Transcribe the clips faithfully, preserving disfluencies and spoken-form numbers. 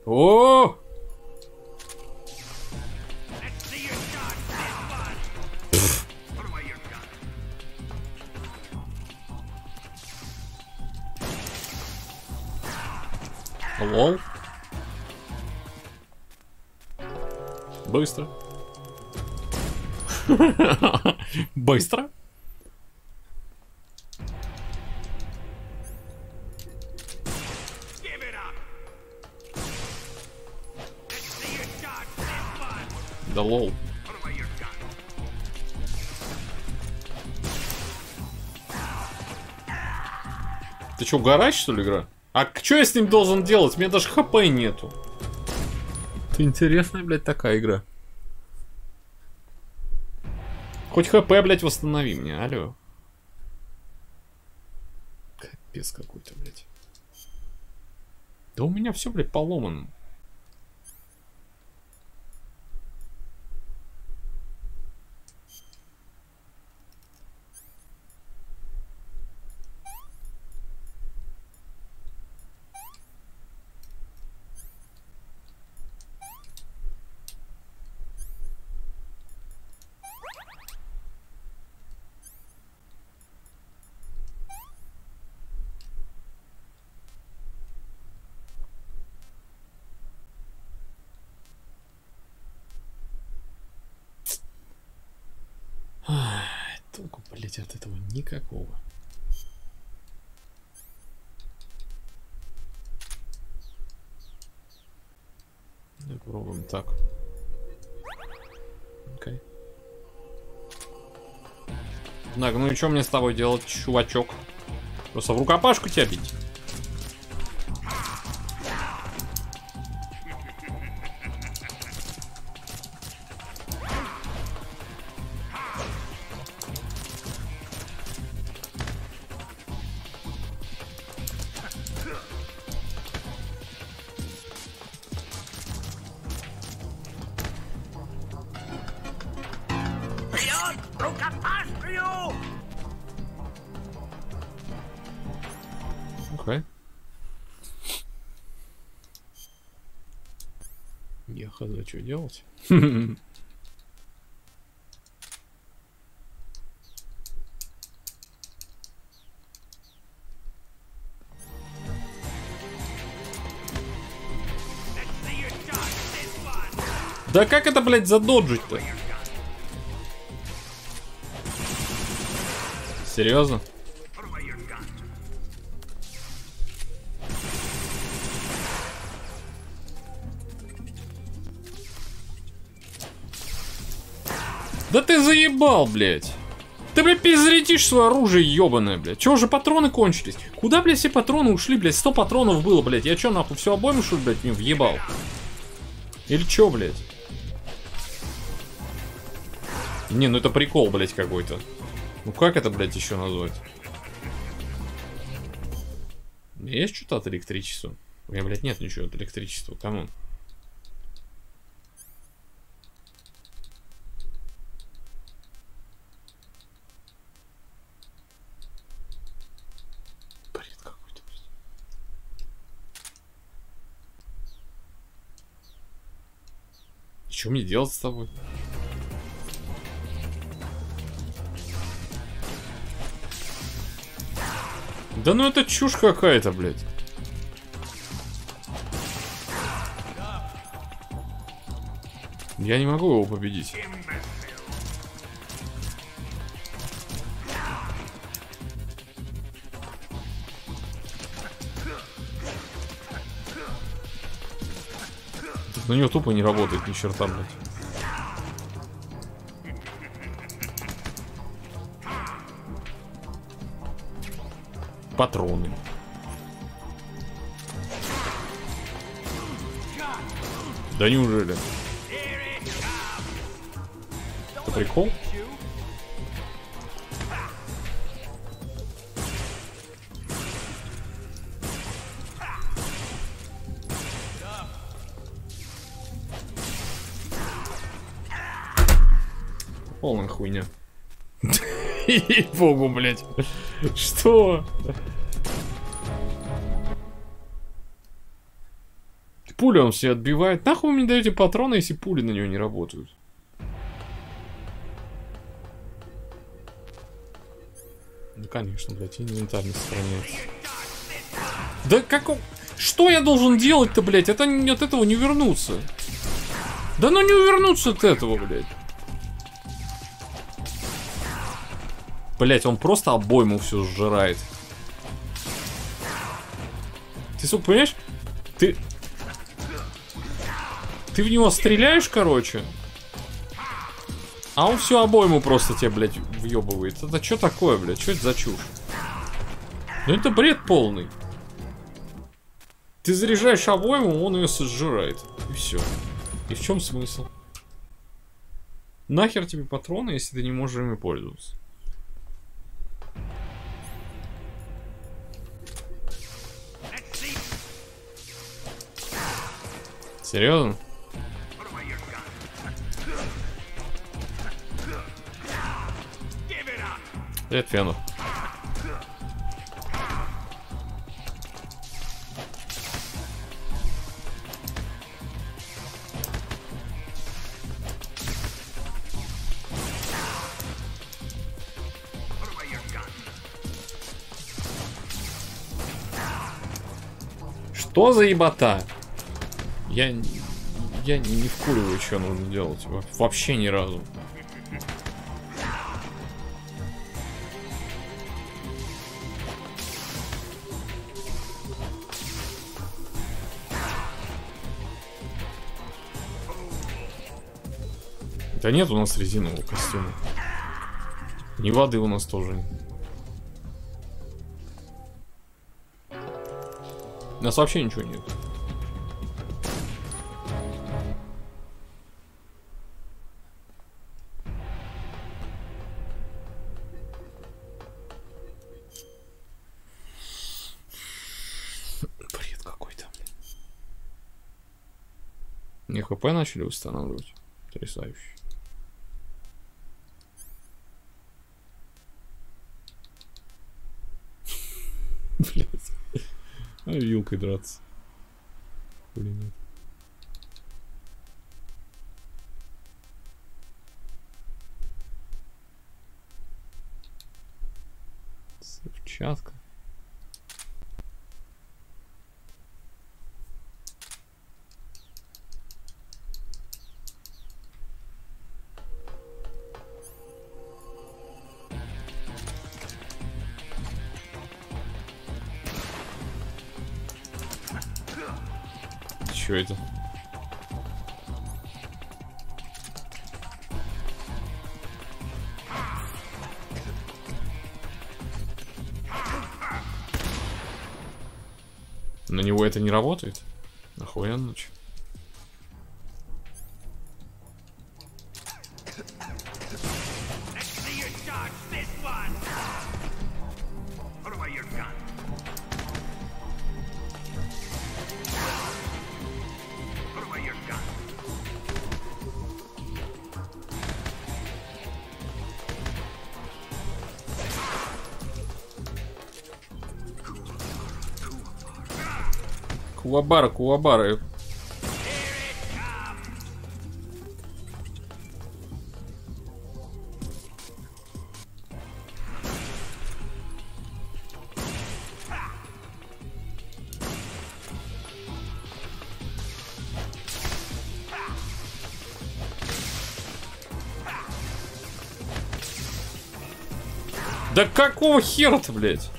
О! Лол. Быстро. Быстро. Да лол. Ты что, угорать, что ли, игра? А что я с ним должен делать? У меня даже хп нету. Это интересная, блядь, такая игра. Хоть хп, блядь, восстанови мне, алло. Капец какой-то, блядь. Да у меня все, блядь, поломано. Толку, блять, от этого никакого. Давай попробуем так. Окей. Так, ну и что мне с тобой делать, чувачок? Просто в рукопашку тебя бить? Окей. Я хз, что делать? Да как это, блядь, задоджить-то? Серьезно? Да ты заебал, блядь. Ты, блядь, перезарядишь свое оружие ебаное, блядь. Чего же патроны кончились? Куда, блядь, все патроны ушли, блядь? сто патронов было, блядь. Я чё, нахуй, все обойму, что ли, блядь, мне въебал? Или чё, блядь? Не, ну это прикол, блядь, какой-то. Ну как это, блядь, еще назвать? У меня есть что-то от электричества? У меня, блядь, нет ничего от электричества. Камон. Бред какой-то, блядь. И что мне делать с тобой? Да ну это чушь какая-то, блядь. Я не могу его победить. На него тупо не работает ни черта, блядь. Патроны. Да неужели? Это прикол? Полная хуйня. Ей-богу, блядь. Что? Пули он все отбивает. Нахуй вы мне даете патроны, если пули на него не работают? Ну, конечно, блядь, инвентарь не сохраняется. Да как он... Что я должен делать-то, блядь? Это от этого не вернуться. Да ну не увернуться от этого, блядь. Блядь, он просто обойму все сжирает. Ты, сука, понимаешь? Ты... Ты в него стреляешь, короче, а он всю обойму просто тебе, блядь, въебывает. Это что такое, блядь? Что это за чушь? Ну это бред полный. Ты заряжаешь обойму, он ее сожирает. И все. И в чем смысл? Нахер тебе патроны, если ты не можешь ими пользоваться? Серьезно? Привет, Фену. Что за ебота? Я, я не вкуриваю, что нужно делать. Вообще ни разу. Да нет у нас резинового костюма. Ни воды у нас тоже нет. У нас вообще ничего нет. Бред какой-то. Мне ХП начали устанавливать. Потрясающе. Блять. А вилкой драться. Или нет? Взрывчатка. Что это? На него это не работает? Охуенно, че? Куабара, куабара. Да какого хера-то, блядь?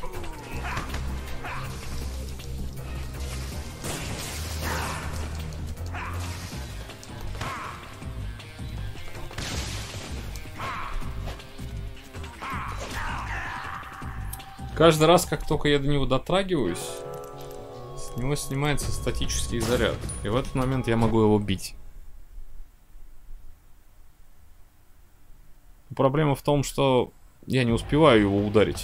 Каждый раз, как только я до него дотрагиваюсь, с него снимается статический заряд. И в этот момент я могу его бить. Проблема в том, что я не успеваю его ударить.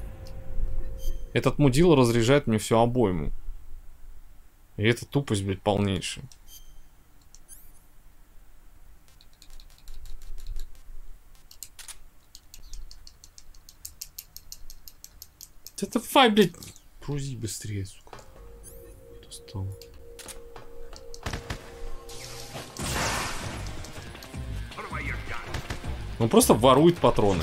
Этот мудила разряжает мне всю обойму. И это тупость, блядь, полнейшая. Это давай, блядь, грузи быстрее, сука. Достал. Он просто ворует патроны.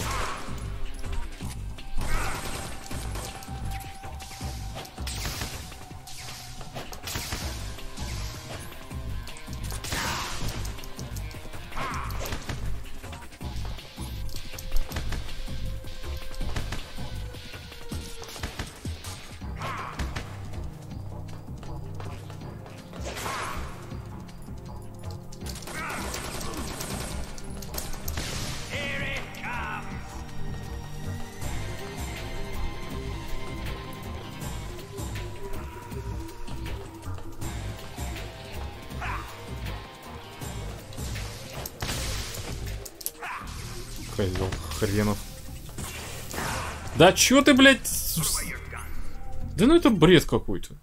Козел хренов. Да чё ты, блядь? Да ну это бред какой-то.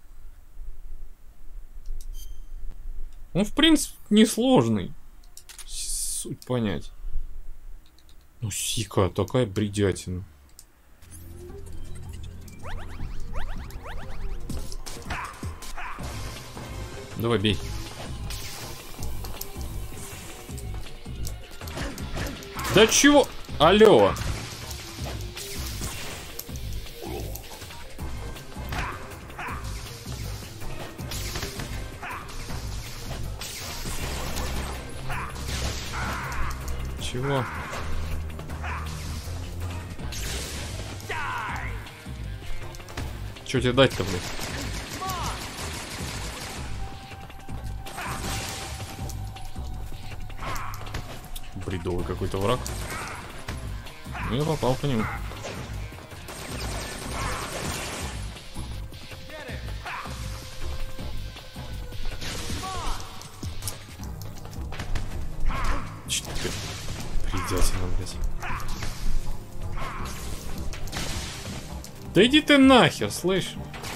Он, в принципе, несложный. Суть понять. Ну, сика, такая бредятина. Давай, бей. Да чего? Алло. Чего? Чё тебе дать-то, блядь? Бредовый какой-то враг. Ну, я попал по нему. Что ты? Бредятина, блядь. Да иди ты нахер, слышь?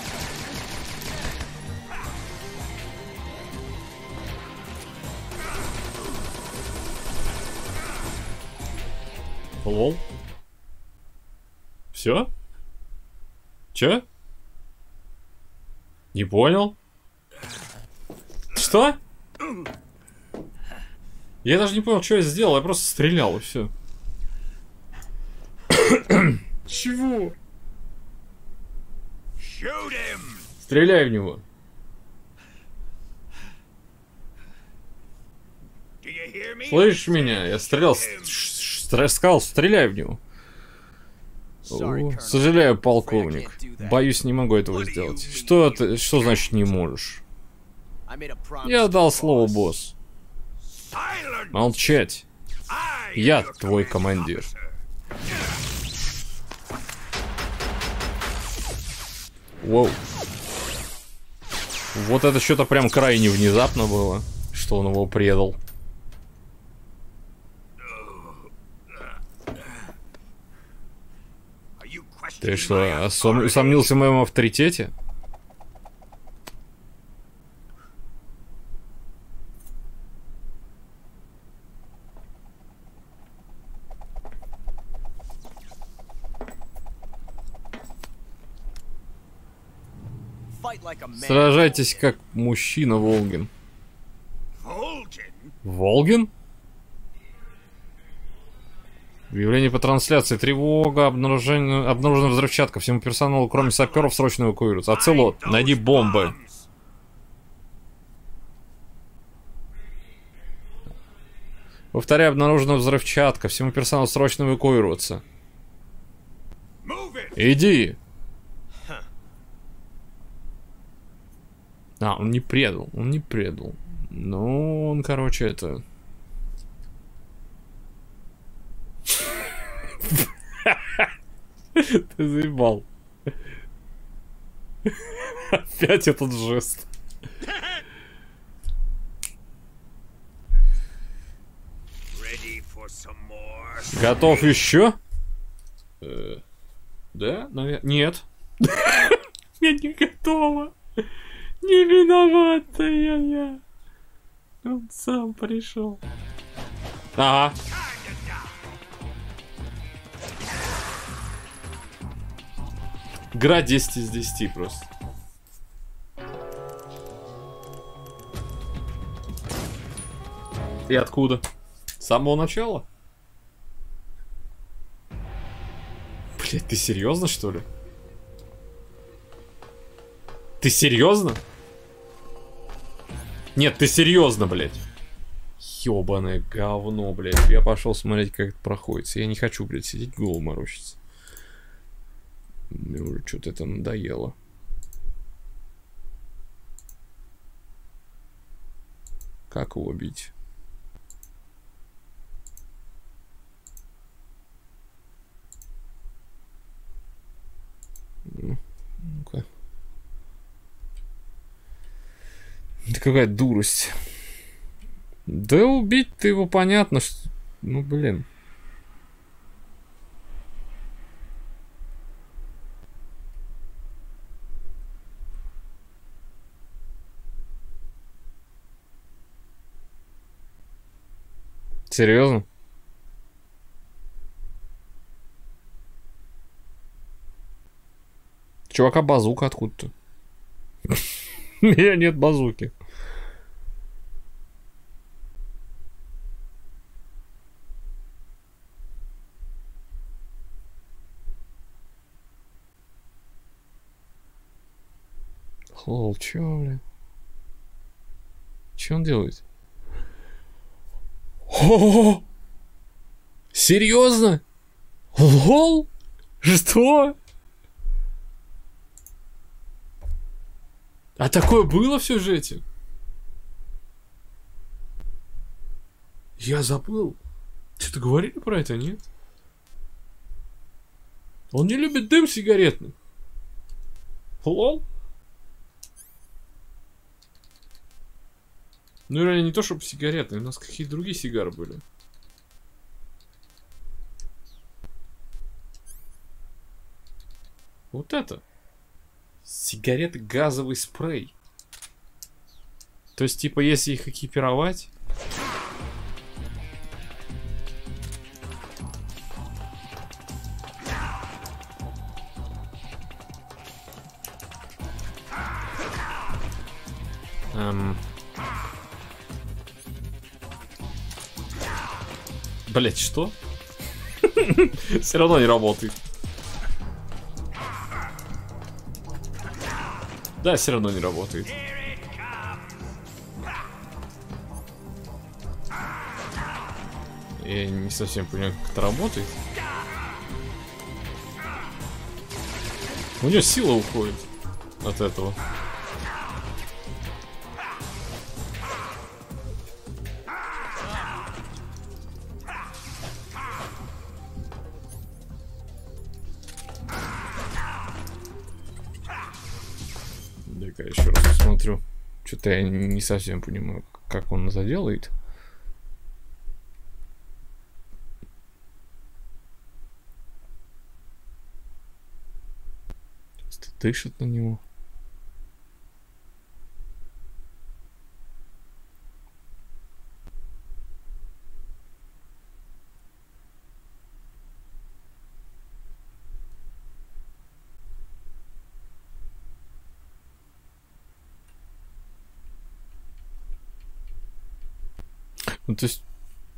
Лол. Все? Че? Не понял? Что? Я даже не понял, что я сделал. Я просто стрелял и все. Чего? Стреляй в него. Слышишь меня? Я стрелял. Сказал, стреляй в него. О, сожалею, полковник. Боюсь, не могу этого сделать. Что ты, что значит не можешь? Я дал слово, босс. Молчать. Я твой командир. Воу. Вот это что-то прям крайне внезапно было, что он его предал. Ты что, усомнился в моем авторитете? Сражайтесь как мужчина, Волгин. Волгин? Объявление по трансляции. Тревога. Обнаружена, обнаружена взрывчатка. Всему персоналу, кроме саперов, срочно эвакуируются. Оцелот, найди бомбы. Повторяю, обнаружена взрывчатка. Всему персоналу срочно эвакуироваться. Иди. А, он не предал. Он не предал. Ну, он, короче, это... Ты заебал. Опять этот жест. Готов еще? Э, да, наверное. Нет. Я не готова. Не виноватая я. Он сам пришел. Ага. Игра десять из десяти просто. И откуда? С самого начала? Блять, ты серьезно, что ли? Ты серьезно? Нет, ты серьезно, блядь. Ёбаное говно, блядь. Я пошел смотреть, как это проходит. Я не хочу, блядь, сидеть голову морочиться. Мне уже что-то это надоело. Как его бить? Ну-ка. Это какая дурость. Да убить-то его понятно, что... Ну, блин. Серьезно? Чувака базука откуда-то. У меня нет базуки. Лол, чё, бля? Чё он делает? О! Серьезно? Лол? Что? А такое было в сюжете? Я забыл. Что-то говорили про это, нет? Он не любит дым сигаретный. Лол? Ну реально не то, чтобы сигаретные, у нас какие-то другие сигары были. Вот это. Сигареты, газовый спрей. То есть, типа, если их экипировать... Эм... Блять, что? Все равно не работает. Да, все равно не работает. Я не совсем понимаю, как это работает. У него сила уходит от этого. Дай-ка еще раз посмотрю. Что-то я не совсем понимаю, как он это делает. Просто дышит на него. Ну, то есть,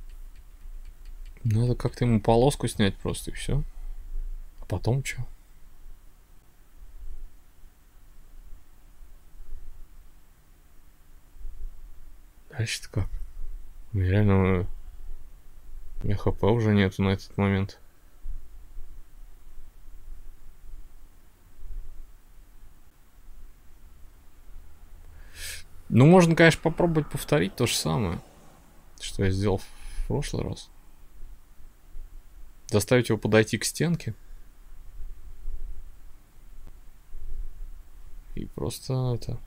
надо как-то ему полоску снять просто и все. А потом что? Дальше-то как? У меня реально... У меня хп уже нету на этот момент. Ну, можно, конечно, попробовать повторить то же самое, что я сделал в прошлый раз. Заставить его подойти к стенке. И просто это...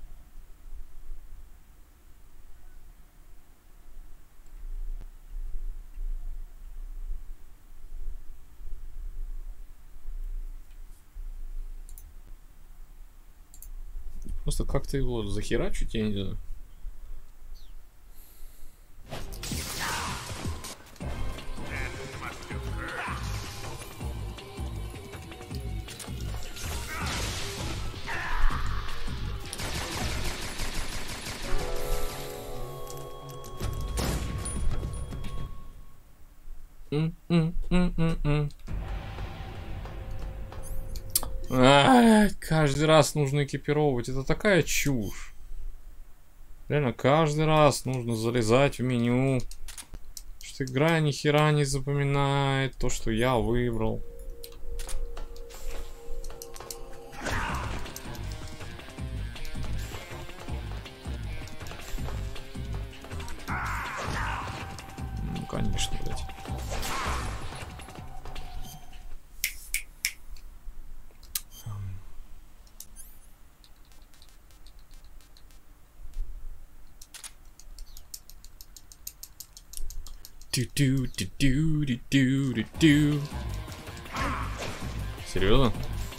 Просто как-то его захерачить, я не знаю. М-м-м-м-м. А, каждый раз нужно экипировывать. Это такая чушь. Реально, каждый раз нужно залезать в меню. Что игра ни хера не запоминает то, что я выбрал. Ну, конечно, блядь. Ту-ту-ту-ту-ту-ту-ту-ту. Серьезно?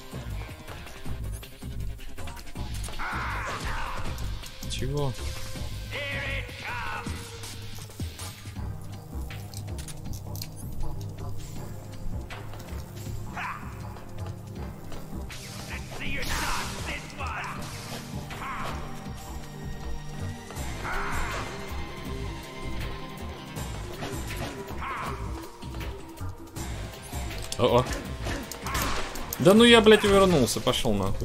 Чего? О-о. Да ну я, блядь, увернулся, пошел нахуй.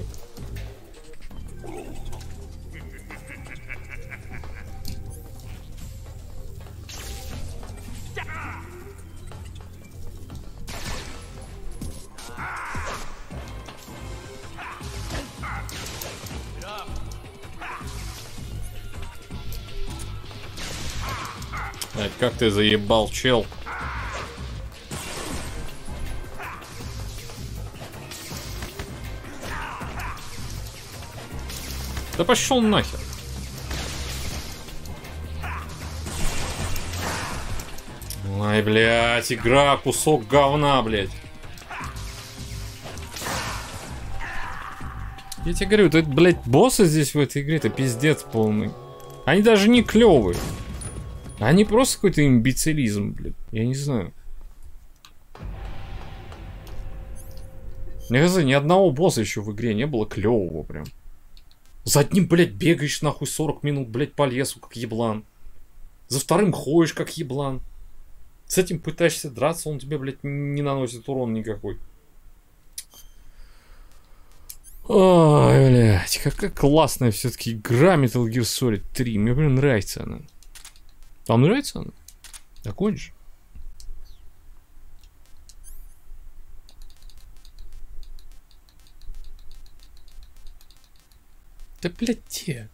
Блядь, как ты заебал, чел. Да пошел нахер. Ай, блядь, игра, кусок говна, блядь. Я тебе говорю, это, блядь, боссы здесь в этой игре, это пиздец полный. Они даже не клевые. Они просто какой-то имбецилизм, блядь. Я не знаю. Мне кажется, ни одного босса еще в игре не было клевого прям. За одним, блядь, бегаешь нахуй сорок минут, блядь, по лесу, как еблан. За вторым ходишь, как еблан. С этим пытаешься драться, он тебе, блядь, не наносит урон никакой. Ой, блядь, какая классная все-таки игра Metal Gear Solid три. Мне, блин, нравится она. Вам нравится она? Закончишь? Да, блядь, те.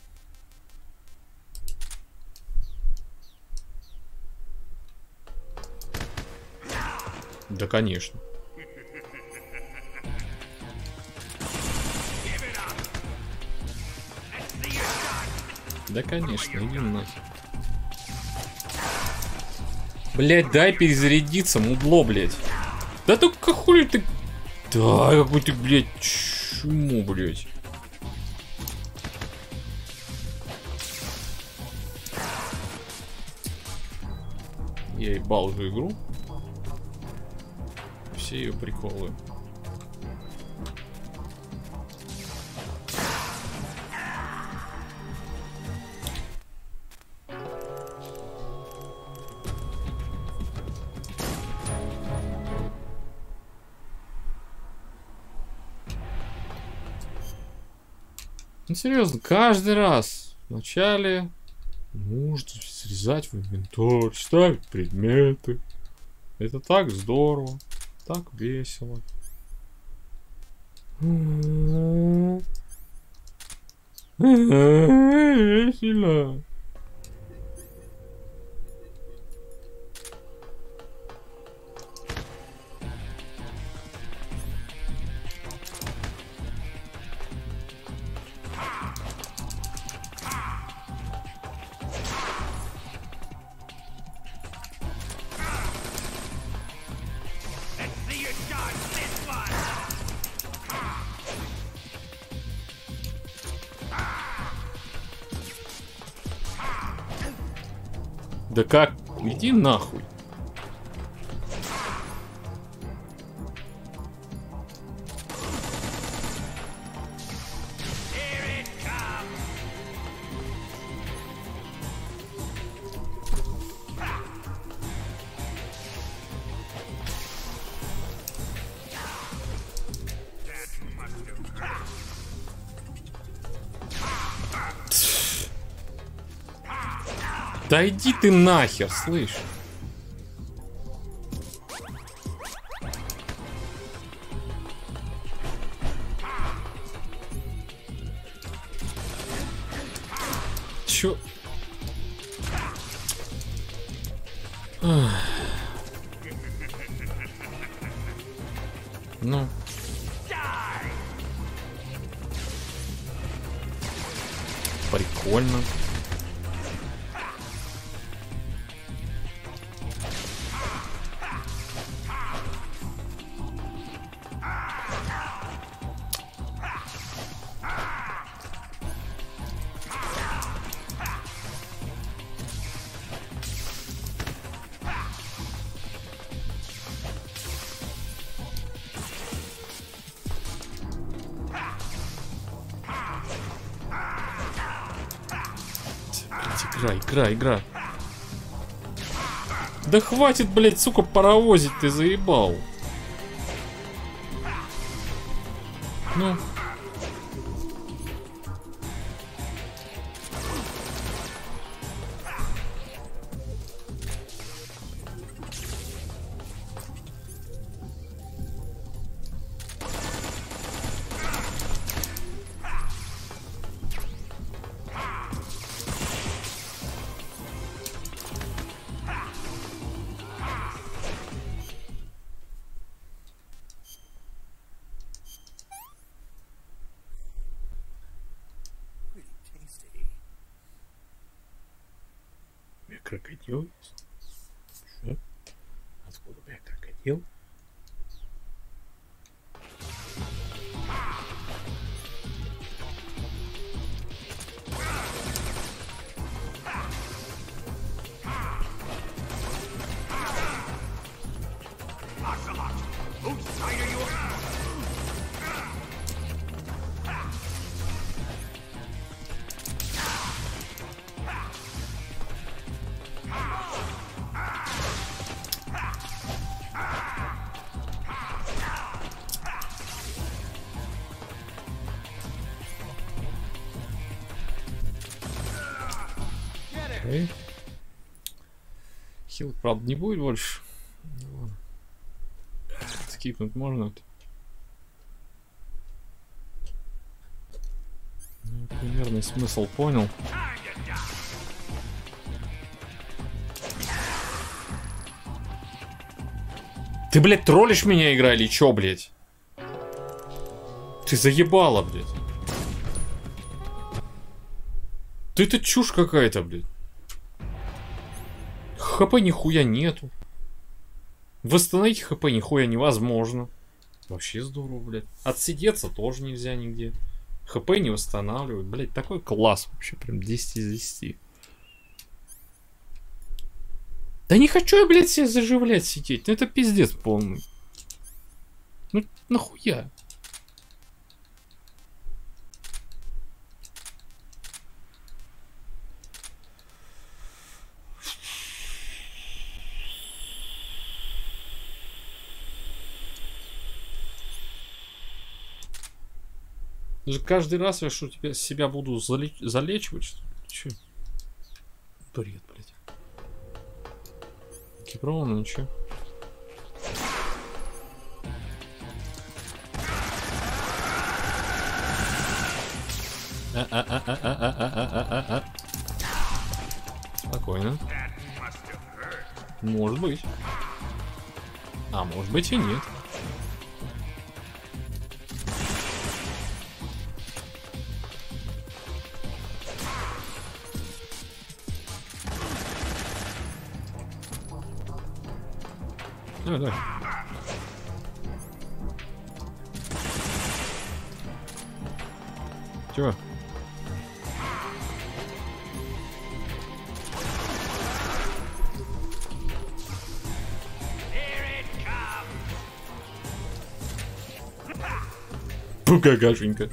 Да, конечно. Да, конечно, иди нахер. Блядь, дай перезарядиться, мудло, блядь. Да только хули ты... Да, какой ты, блядь, чему, блядь. Я ебал эту игру. Все ее приколы. Ну серьезно, каждый раз вначале нужно срезать в инвентарь, ставить предметы. Это так здорово, так весело. Весело. Да как? Иди нахуй. Да иди ты нахер, слышь. Чё? Ах. Ну. Прикольно. Игра, игра, игра. Да хватит, блядь, сука, паровозить, ты заебал. Ну. Крокодил? Что? Откуда у меня крокодил? Okay. Хил, правда, не будет больше. Скипнуть можно. Ну, примерный смысл понял. Ты, блядь, троллишь меня, игра, или чё, блядь? Ты заебала, блядь. Ты это чушь какая-то, блядь. ХП нихуя нету. Восстановить ХП нихуя невозможно. Вообще здорово, блядь. Отсидеться тоже нельзя нигде. ХП не восстанавливают. Блядь, такой класс вообще. Прям десять из десяти. Да не хочу я, блядь, себя заживлять сидеть. Ну это пиздец полный. Ну нахуя? Каждый раз я что, тебя, себя буду залеч залечивать, что ли? Че? Бред, блядь. Кипровано, ничего. А-а-а-а-а-а-а-а-а-а. Спокойно. Может быть. А может быть и нет. Давай, давай. Чего? Пу, какашенька.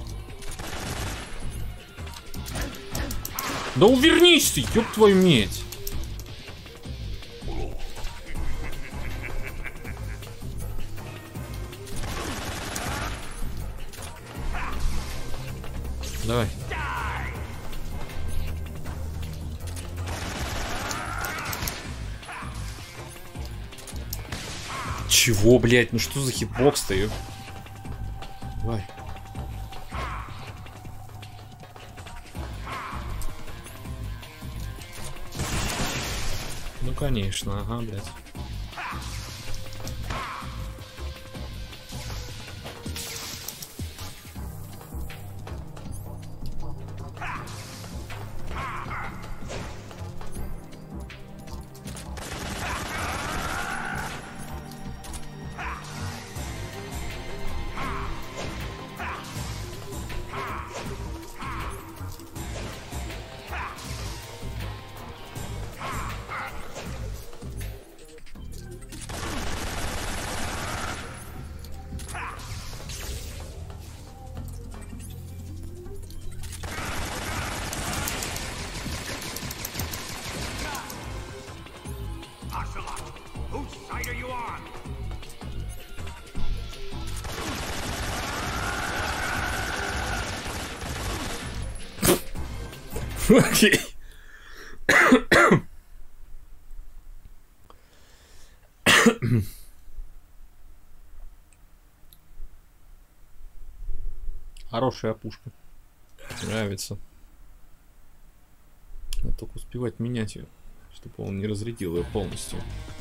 Да увернись ты, ёб твою медь. Давай. Чего, блядь? Ну что за хитбокс-то? Ё? Давай. Ну конечно, ага, блядь. Окей. Хорошая пушка. Нравится. Надо только успевать менять ее, чтобы он не разрядил ее полностью.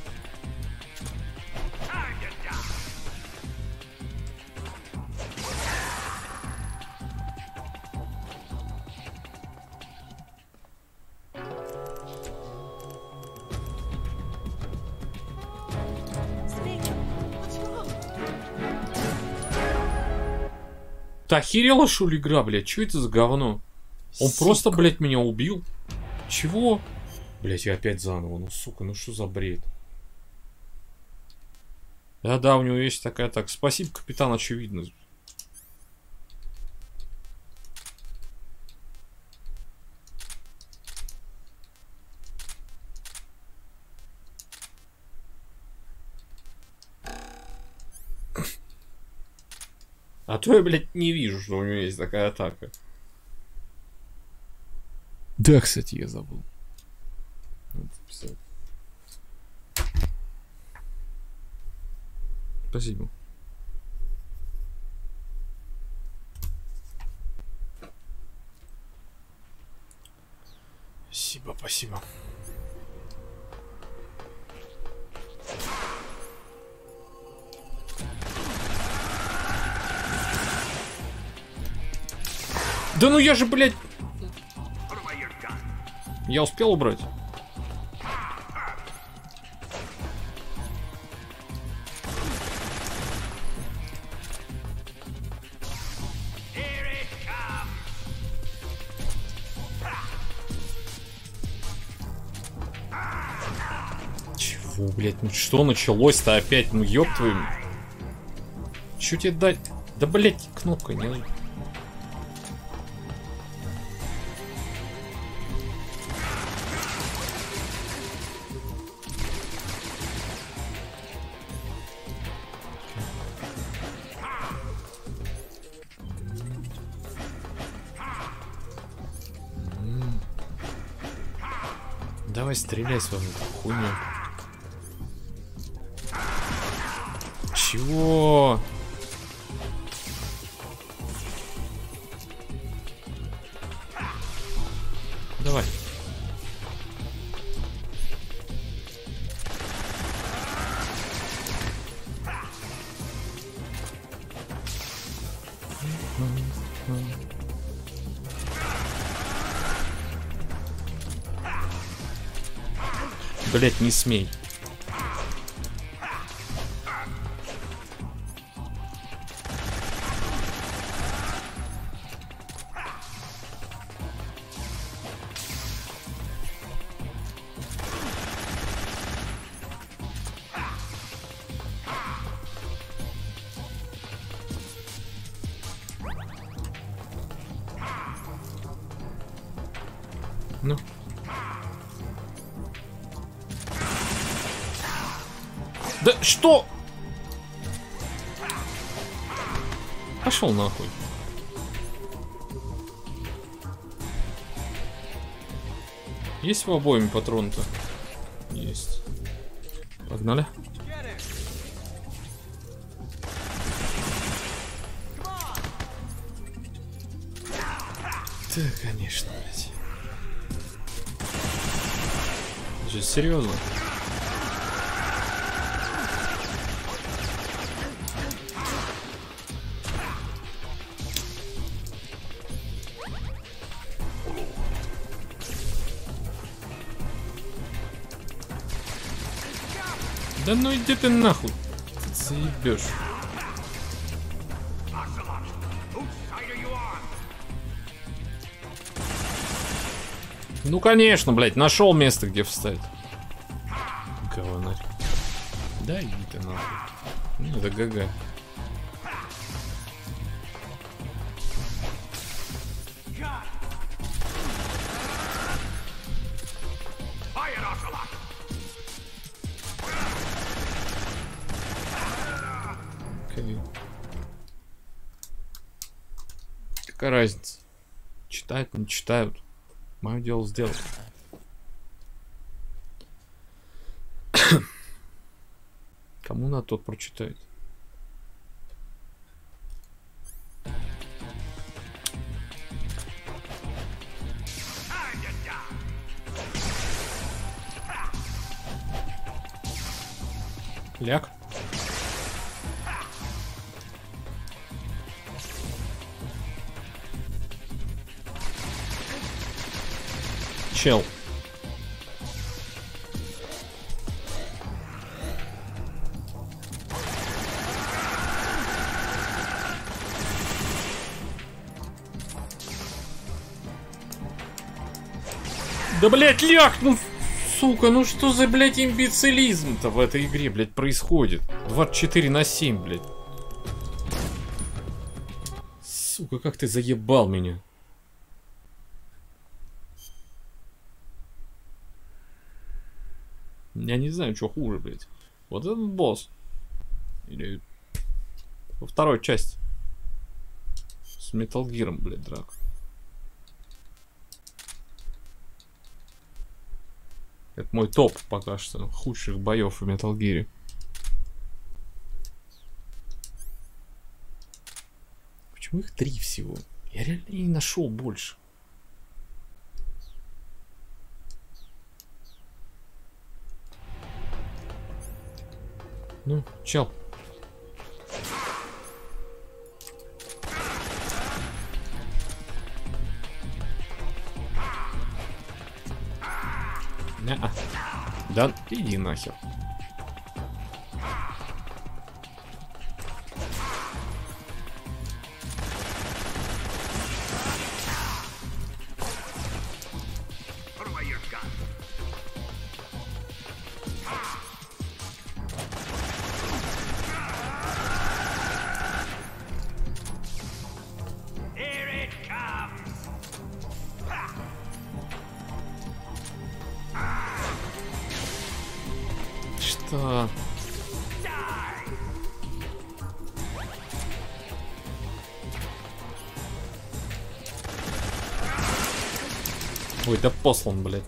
Ты охерела, что ли, игра, блядь? Что это за говно? Он сука. Просто, блядь, меня убил. Чего? Блядь, я опять заново. Ну, сука, ну что за бред? Да-да, у него есть такая так. Спасибо, капитан, очевидно. А то я, блядь, не вижу, что у него есть такая атака. Да, кстати, я забыл. Надо записать. Спасибо. Спасибо, спасибо. Да ну я же, блядь... Я успел убрать? Чего, блядь? Ну что началось-то опять? Ну ёб твою... Чё тебе дать? Да, блядь, кнопка не... Давай стреляй с вами, хуйню. Чего? Давай. Блять, не смей. Ну. Да что? Пошел нахуй. Есть в обоими патроны-то? Есть. Погнали. Да, конечно, блядь. Сейчас серьезно. Да ну иди ты нахуй. Ты заебешь. Ну конечно, блядь, нашел место, где встать. Говнарь. Да иди ты нахуй. Ну это ГГ. Окей. Какая разница? Читают, не читают. Мое дело сделать. Кому надо, тот прочитает. Ляг. Чел. Да, блядь, ляг, ну, сука, ну что за, блядь, имбецилизм-то в этой игре, блядь, происходит? двадцать четыре на семь, блядь. Сука, как ты заебал меня. Я не знаю, что хуже, блядь. Вот этот босс. Или во второй части. С Metal Gear, блядь, драк. Это мой топ пока что худших боев в Metal Gear. Почему их три всего? Я реально не нашел больше. Ну, чел. Не-а. Да, иди нахер. Что? Ой, да послан, блядь.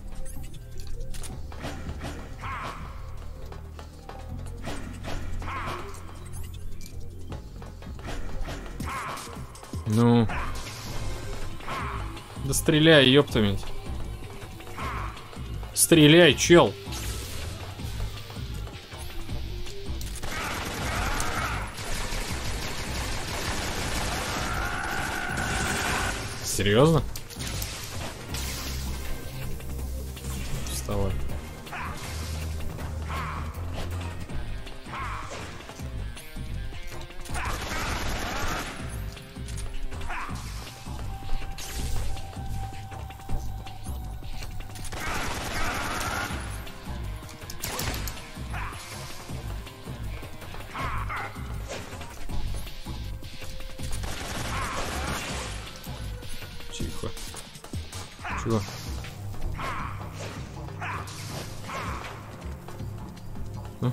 Ну. Да стреляй, ёптами. Стреляй, чел. Серьезно? Вставай. Тихо. Чего? А?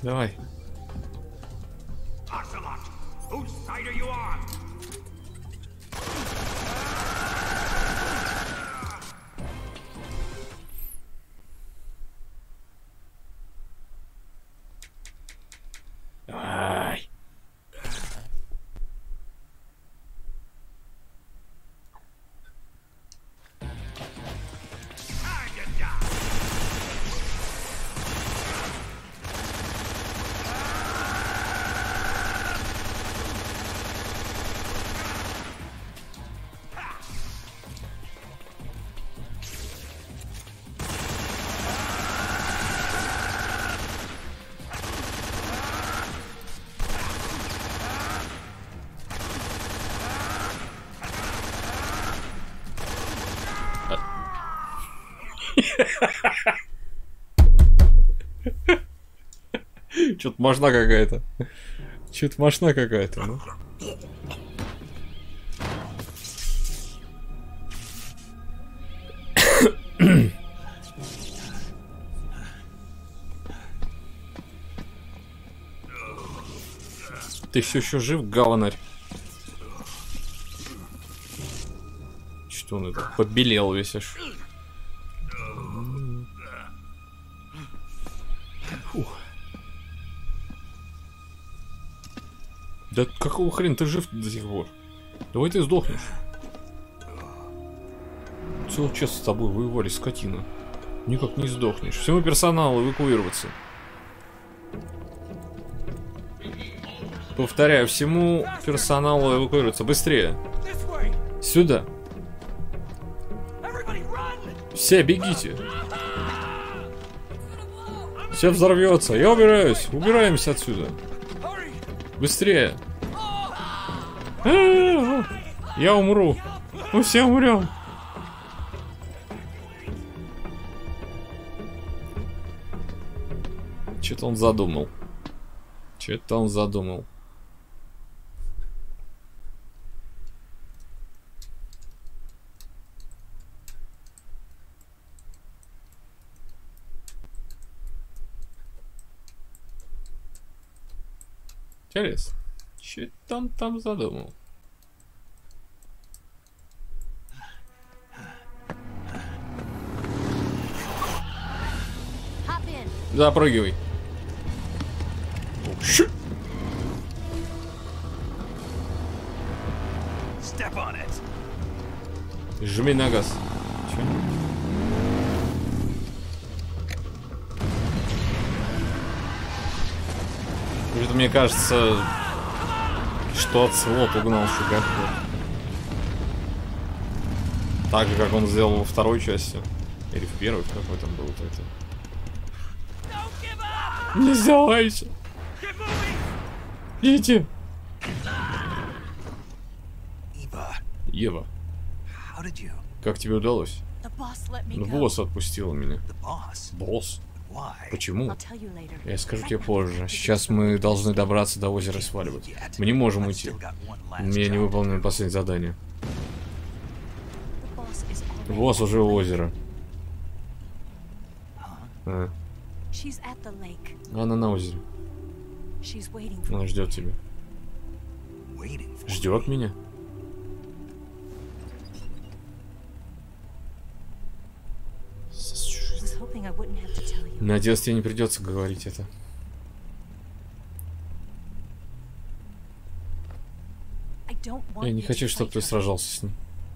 Давай. Ай. Чё-то мошна какая-то. Чё-то мошна какая-то, ну. Ты все еще жив, говнарь? Что он это побелел весь аж. Фух. Да какого хрена ты жив до сих пор? Давай ты сдохнешь. Целый час с тобой воевали, скотина. Никак не сдохнешь. Всему персоналу эвакуироваться. Повторяю, всему персоналу эвакуироваться. Быстрее. Сюда. Все, бегите. Все взорвется. Я убираюсь. Убираемся отсюда. Быстрее. Я умру. Мы все умрем. Что-то он задумал. Что-то он задумал. Интересно. Что-то он там задумал. Запрыгивай. Жми на газ. Чё? Это мне кажется, что Оцелот угнал шагоход. Так же, как он сделал во второй части. Или в первой, в какой там был вот это. Не сдавайся. Идите. Ева. Как тебе удалось? Ну, босс отпустил меня. Босс? Почему? Я скажу тебе позже. Сейчас мы должны добраться до озера и сваливать. Мы не можем уйти. У меня не выполнено последнее задание. Босс уже у озера. А. Она на озере. Она ждет тебя. Ждет меня? Надеюсь, тебе не придется говорить это. Я не хочу, чтобы ты сражался с ним.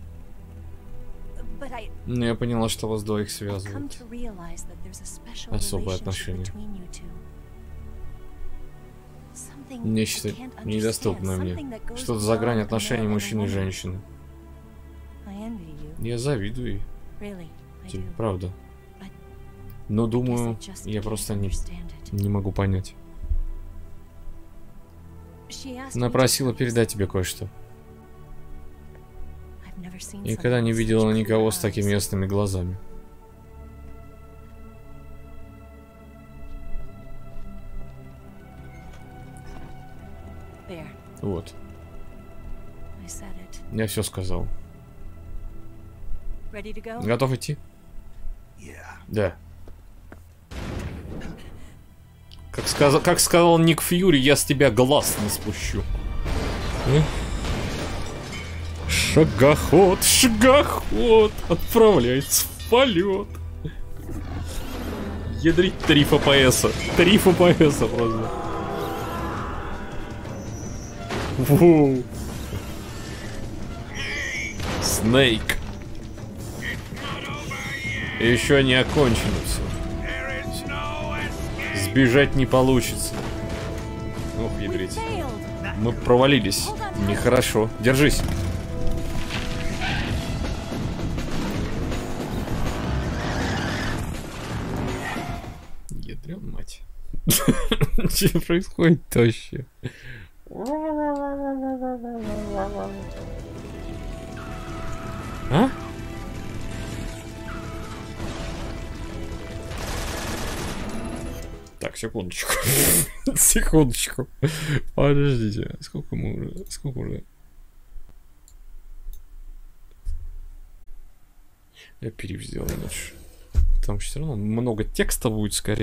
Но я поняла, что вас двоих связывает особые отношения. Нечто недоступное мне. Что-то за грань отношений мужчины и женщины. Я завидую ей. Тебе, правда. Но думаю, я просто не, не могу понять. Она просила передать тебе кое-что. Никогда не видела никого с такими ясными глазами. Вот. Я все сказал. Готов идти? Да. Как сказал, как сказал Ник Фьюри, я с тебя глаз не спущу. Шагоход, шагоход отправляется в полет. Ядрить три эф пи эс. три эф пи эс просто. Воу. Снейк. Еще не окончено все. Сбежать не получится. Ох, ядрить. Мы провалились. Нехорошо. Держись. Ядрён мать. Что происходит-то вообще? А? Так, секундочку. Секундочку. Подождите. Сколько мы уже? Сколько уже? Я перев сделал лучше. Там все равно много текста будет, скорее.